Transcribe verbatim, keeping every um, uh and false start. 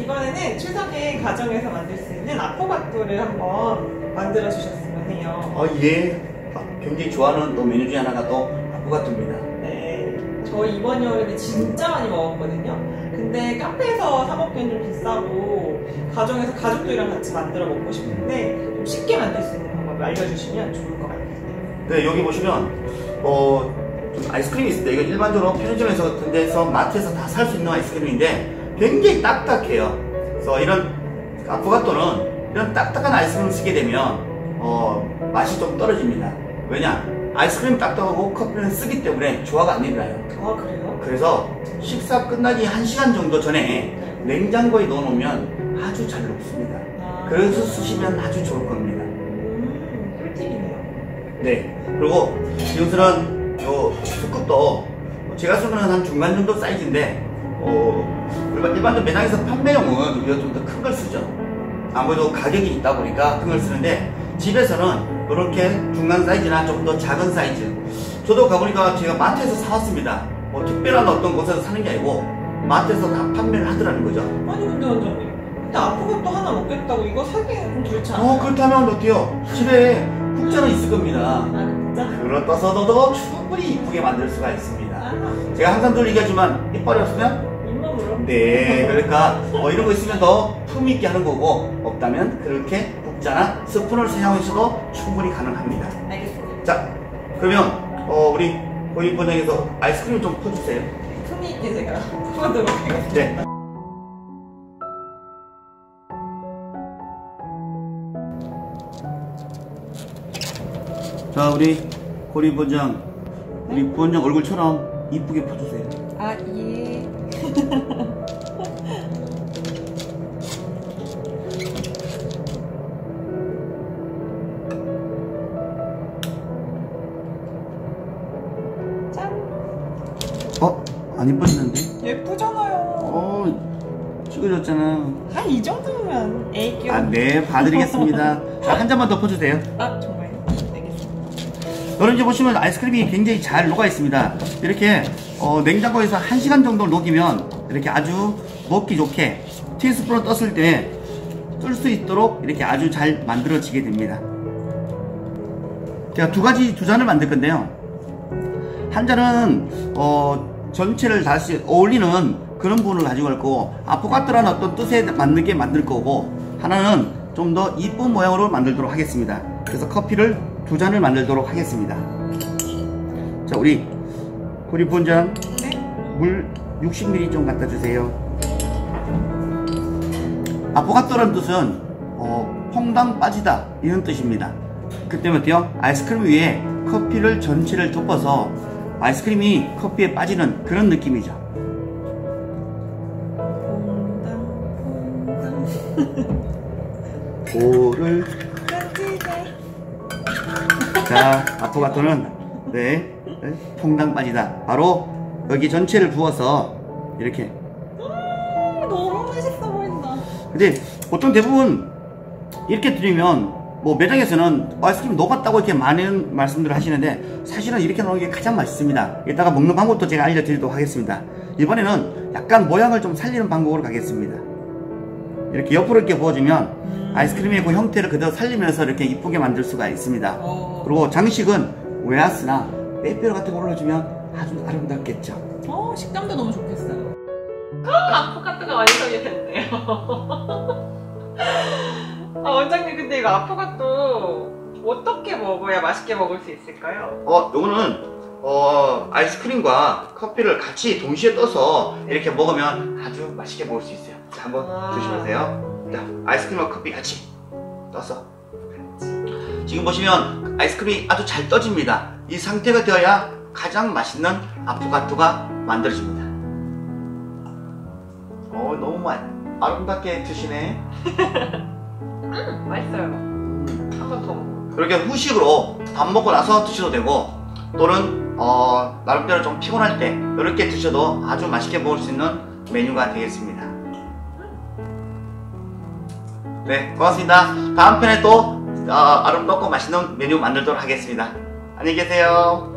이번에는 추석에 가정에서 만들 수 있는 아포가토를 한번 만들어 주셨으면 해요. 어, 예. 굉장히 좋아하는 또 메뉴 중에 하나가 또 아포가토입니다. 네. 저희 이번 여름에 진짜 많이 먹었거든요. 근데 카페에서 사 먹기엔 좀 비싸고 가정에서 가족들이랑 같이 만들어 먹고 싶은데 좀 쉽게 만들 수 있는 방법을 알려주시면 좋을 것 같아요. 네, 여기 보시면 어, 좀 아이스크림이 있습니다. 이거 일반적으로 편의점에서 같은 데서 마트에서 다 살 수 있는 아이스크림인데 굉장히 딱딱해요. 그래서 이런 아포가토는 이런 딱딱한 아이스크림을 쓰게 되면 어, 맛이 좀 떨어집니다. 왜냐? 아이스크림 딱딱하고 커피는 쓰기 때문에 조화가 안 일어나요. 아, 그래요? 그래서 식사 끝나기 한 시간 정도 전에 냉장고에 넣어놓으면 아주 잘 녹습니다. 아. 그래서 쓰시면 아주 좋을 겁니다. 음, 꿀팁이네요. 네. 그리고 이것은 요 스쿱도 제가 쓰는 한 중간 정도 사이즈인데 어, 일반, 일반적으로 매장에서 판매용은 우리가 좀 더 큰 걸 쓰죠. 아무래도 가격이 있다 보니까 큰 걸 쓰는데 집에서는 이렇게 중간 사이즈나 조금 더 작은 사이즈. 저도 가보니까 제가 마트에서 사왔습니다. 뭐 특별한 어떤 곳에서 사는 게 아니고 마트에서 다 판매를 하더라는 거죠. 아니 근데 원장님, 근데 아포가토 하나 먹겠다고 이거 사기는 좀 좋지 않아요? 어, 그렇다면 어때요? 집에 국자는 있을 겁니다. 아, 진짜? 그렇다서도 충분히 이쁘게 만들 수가 있습니다. 아, 제가 항상 늘 얘기하지만 이빨이 없으면 잇몸으로? 네, 그러니까 어, 이런 거 있으면 더 품위 있게 하는 거고 없다면 그렇게 국자나 스푼을 사용해서도 충분히 가능합니다. 알겠습니다. 자, 그러면 어, 우리 고객 분장에서 아이스크림 좀 퍼주세요. 품위 있게 제가 퍼보도록 하겠습니다. 네. 자, 우리 고리 부원장, 우리 부원장 얼굴처럼 이쁘게 퍼주세요. 아, 예. 짠. 어? 안 이뻐지는데? 예쁘잖아요. 어, 찍어졌잖아. 아, 이 정도면 애교. 아, 네, 봐드리겠습니다. 자, 한 잔만 더 퍼주세요. 아, 정말요? 알겠습니다. 여러분 이제 보시면 아이스크림이 굉장히 잘 녹아 있습니다. 이렇게 어, 냉장고에서 한 시간 정도 녹이면 이렇게 아주 먹기 좋게 티스푼을 떴을 때 뜰 수 있도록 이렇게 아주 잘 만들어지게 됩니다. 제가 두 가지 두 잔을 만들 건데요. 한 잔은 어, 전체를 다시 어울리는 그런 부분을 가지고 갈 거고 아포가토라는 어떤 뜻에 맞게 만들 거고 하나는 좀 더 이쁜 모양으로 만들도록 하겠습니다. 그래서 커피를 두 잔을 만들도록 하겠습니다. 자, 우리 고리 부원장, 네? 물 육십 밀리리터 좀 갖다 주세요. 아포가토라는 뜻은 어, 퐁당 빠지다 이런 뜻입니다. 그 때문에 어때요? 아이스크림 위에 커피를 전체를 덮어서 아이스크림이 커피에 빠지는 그런 느낌이죠. 고를 자, 아포가토는 네, 네, 퐁당 빠지다. 바로 여기 전체를 부어서 이렇게. 음, 너무 맛있어 보인다. 근데 보통 대부분 이렇게 드리면 뭐 매장에서는 아이스크림 녹았다고 이렇게 많은 말씀들을 하시는데 사실은 이렇게 넣는 게 가장 맛있습니다. 이따가 먹는 방법도 제가 알려드리도록 하겠습니다. 이번에는 약간 모양을 좀 살리는 방법으로 가겠습니다. 이렇게 옆으로 이렇게 부어주면 음. 아이스크림의 그 형태를 그대로 살리면서 이렇게 이쁘게 만들 수가 있습니다. 오. 그리고 장식은 오야스나 빼빼로 같은 걸 올려주면 아주 아름답겠죠. 어, 식감도 너무 좋겠어요. 아포가토가 완성이 됐네요. 아, 원장님, 근데 이거 아포가토 어떻게 먹어야 맛있게 먹을 수 있을까요? 어, 요거는 어, 아이스크림과 커피를 같이 동시에 떠서 이렇게 먹으면 아주 맛있게 먹을 수 있어요. 자, 한번 아. 드셔보세요. 자, 아이스크림과 커피 같이 떠서. 지금 보시면 아이스크림이 아주 잘 떠집니다. 이 상태가 되어야 가장 맛있는 아포가토가 만들어집니다. 어, 너무 맛 아름답게 드시네. 음, 맛있어요. 한 번 더 먹어. 그렇게 후식으로 밥 먹고 나서 드셔도 되고 또는 어, 나름대로 좀 피곤할 때 이렇게 드셔도 아주 맛있게 먹을 수 있는 메뉴가 되겠습니다. 네, 고맙습니다. 다음 편에 또 어, 아름답고 맛있는 메뉴 만들도록 하겠습니다. 안녕히 계세요.